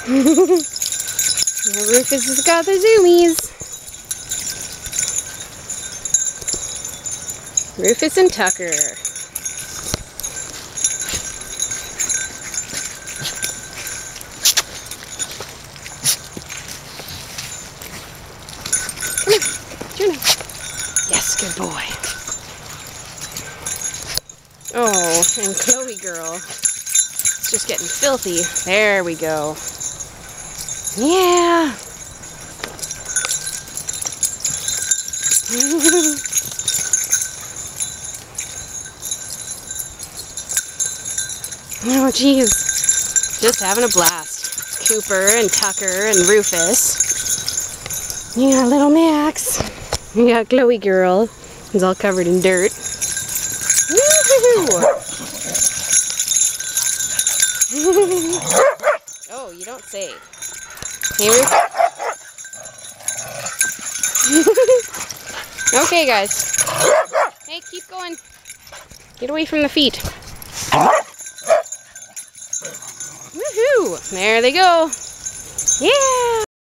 Rufus has got the zoomies. Rufus and Tucker. Come here, Juno. Yes, good boy. Oh, and Chloe girl. It's just getting filthy. There we go. Yeah. Oh, geez. Just having a blast. Cooper and Tucker and Rufus. You got little Max. You got Chloe girl. He's all covered in dirt. Woohoo! Oh, you don't say. Hey, okay, guys. Hey, keep going. Get away from the feet. Woohoo! There they go. Yeah!